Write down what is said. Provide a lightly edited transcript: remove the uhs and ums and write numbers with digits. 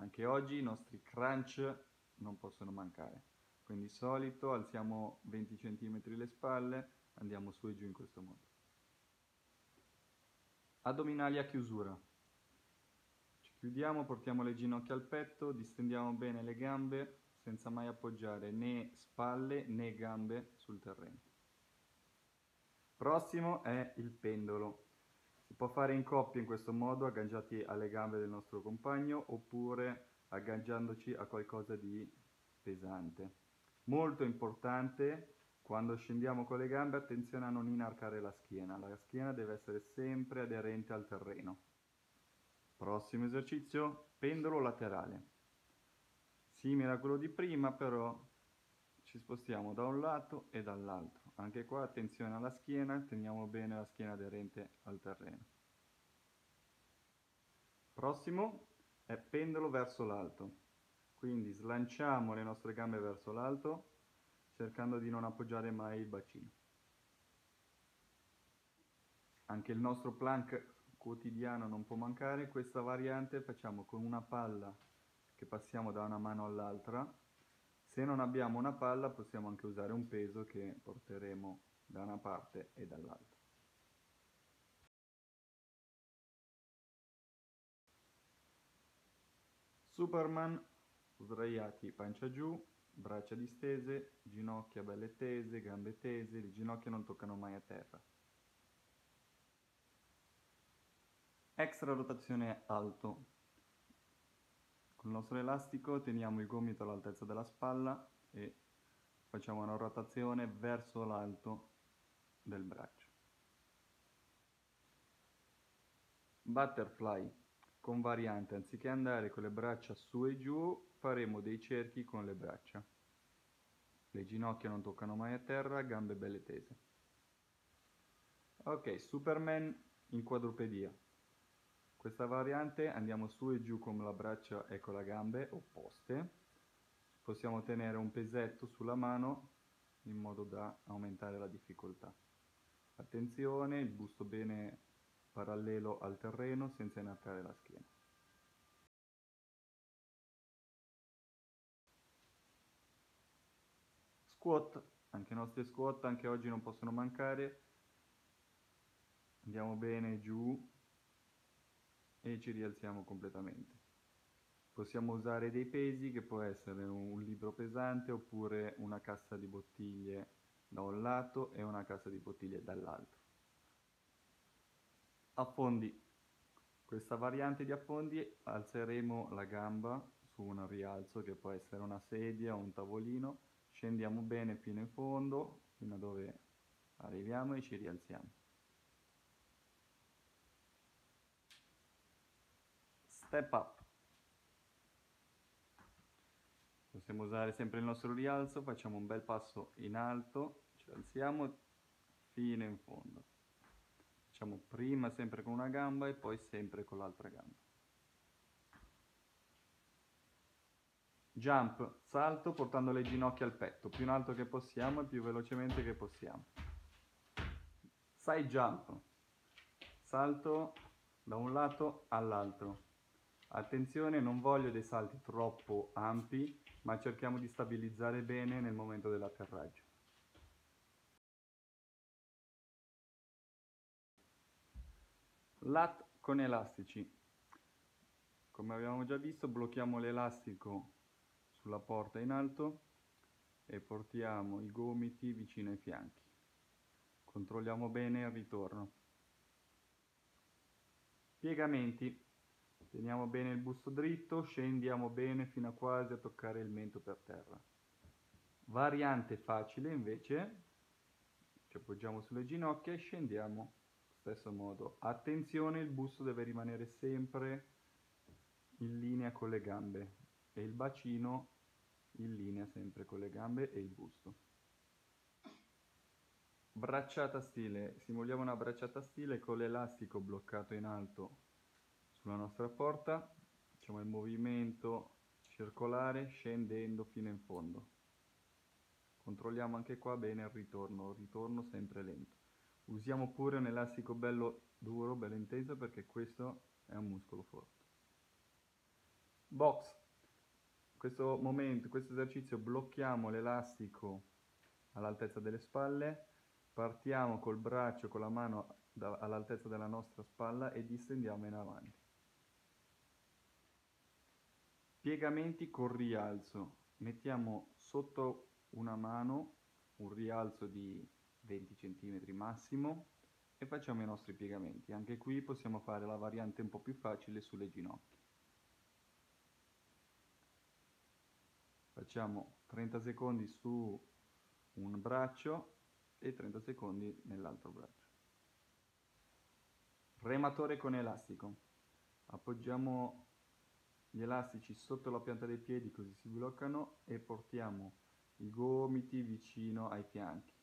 Anche oggi i nostri crunch non possono mancare. Quindi di solito alziamo 20 cm le spalle, andiamo su e giù in questo modo. Addominali a chiusura. Ci chiudiamo, portiamo le ginocchia al petto, distendiamo bene le gambe senza mai appoggiare né spalle né gambe sul terreno. Prossimo è il pendolo. Si può fare in coppia in questo modo, agganciati alle gambe del nostro compagno, oppure agganciandoci a qualcosa di pesante. Molto importante, quando scendiamo con le gambe, attenzione a non inarcare la schiena deve essere sempre aderente al terreno. Prossimo esercizio, pendolo laterale. Simile a quello di prima, però ci spostiamo da un lato e dall'altro. Anche qua attenzione alla schiena, teniamo bene la schiena aderente al terreno. Prossimo è pendolo verso l'alto. Quindi slanciamo le nostre gambe verso l'alto, cercando di non appoggiare mai il bacino. Anche il nostro plank quotidiano non può mancare. Questa variante facciamo con una palla che passiamo da una mano all'altra. Se non abbiamo una palla possiamo anche usare un peso che porteremo da una parte e dall'altra. Superman, sdraiati pancia giù, braccia distese, ginocchia belle tese, gambe tese, le ginocchia non toccano mai a terra. Extra rotazione alto. Con il nostro elastico teniamo il gomito all'altezza della spalla e facciamo una rotazione verso l'alto del braccio. Butterfly. Con variante, anziché andare con le braccia su e giù, faremo dei cerchi con le braccia. Le ginocchia non toccano mai a terra, gambe belle tese. Ok, Superman in quadrupedia. Questa variante andiamo su e giù con la braccia e con le gambe opposte. Possiamo tenere un pesetto sulla mano in modo da aumentare la difficoltà. Attenzione, il busto bene parallelo al terreno senza inarcare la schiena. Squat, anche i nostri squat anche oggi non possono mancare. Andiamo bene giù e ci rialziamo completamente. Possiamo usare dei pesi, che può essere un libro pesante oppure una cassa di bottiglie da un lato e una cassa di bottiglie dall'altro. Affondi. Questa variante di affondi alzeremo la gamba su un rialzo che può essere una sedia o un tavolino, scendiamo bene fino in fondo, fino a dove arriviamo e ci rialziamo. Step up. Possiamo usare sempre il nostro rialzo, facciamo un bel passo in alto, ci alziamo fino in fondo. Facciamo prima sempre con una gamba e poi sempre con l'altra gamba. Jump, salto portando le ginocchia al petto, più in alto che possiamo e più velocemente che possiamo. Side jump, salto da un lato all'altro. Attenzione, non voglio dei salti troppo ampi, ma cerchiamo di stabilizzare bene nel momento dell'atterraggio. Lat con elastici. Come abbiamo già visto, blocchiamo l'elastico sulla porta in alto e portiamo i gomiti vicino ai fianchi. Controlliamo bene il ritorno. Piegamenti. Teniamo bene il busto dritto, scendiamo bene fino a quasi a toccare il mento per terra. Variante facile invece, ci appoggiamo sulle ginocchia e scendiamo allo stesso modo. Attenzione, il busto deve rimanere sempre in linea con le gambe e il bacino in linea sempre con le gambe e il busto. Bracciata stile. Simuliamo una bracciata stile con l'elastico bloccato in alto sulla nostra porta. Facciamo il movimento circolare scendendo fino in fondo. Controlliamo anche qua bene il ritorno sempre lento. Usiamo pure un elastico bello duro, bello inteso, perché questo è un muscolo forte. Box. In questo momento, in questo esercizio blocchiamo l'elastico all'altezza delle spalle, partiamo col braccio, con la mano all'altezza della nostra spalla e distendiamo in avanti. Piegamenti con rialzo. Mettiamo sotto una mano un rialzo di 20 cm massimo e facciamo i nostri piegamenti. Anche qui possiamo fare la variante un po' più facile sulle ginocchia. Facciamo 30 secondi su un braccio e 30 secondi nell'altro braccio. Rematore con elastico. Appoggiamo gli elastici sotto la pianta dei piedi così si bloccano e portiamo i gomiti vicino ai fianchi.